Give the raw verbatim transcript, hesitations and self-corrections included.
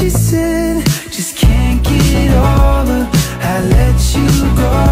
chasing, just can't get over. I let you go.